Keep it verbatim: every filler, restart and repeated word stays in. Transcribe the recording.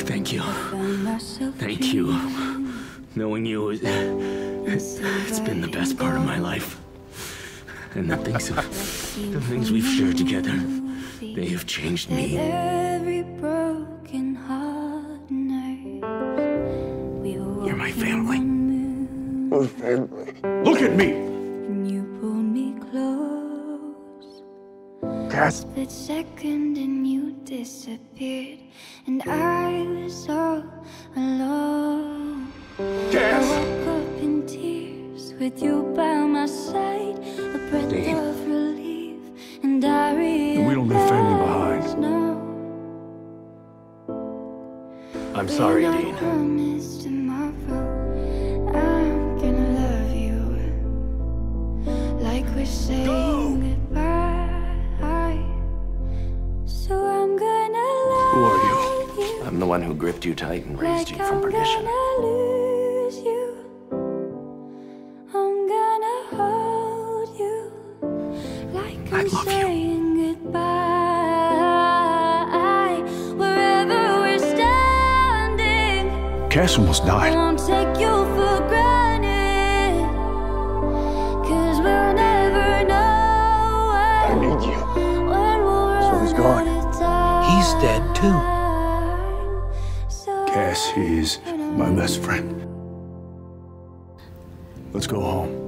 Thank you. Thank you. Knowing you, is, it's been the best part of my life. And the things, the things we've shared together, they have changed me. Every broken heart knows You're my family. We're family. Look at me! you pulled me close. Cass. Split second and you disappeared, and I was all alone. Cass! I woke up in tears with you by my side, a breath Dave. of relief, and I realized We don't leave family behind. no. I'm sorry, And I Dean. promise tomorrow I'm gonna love you like we're saying goodbye. So I'm gonna love Who are you? you I'm the one who gripped you tight and raised like you from I'm perdition. gonna lose you. I'm gonna hold you like I I'm love you. saying goodbye. Wherever we're standing, Cass almost I died. won't take you for granted, 'cause we'll never know I need you. when we'll So he's run gone. out of time. He's dead too. So Cass is my best friend. Let's go home.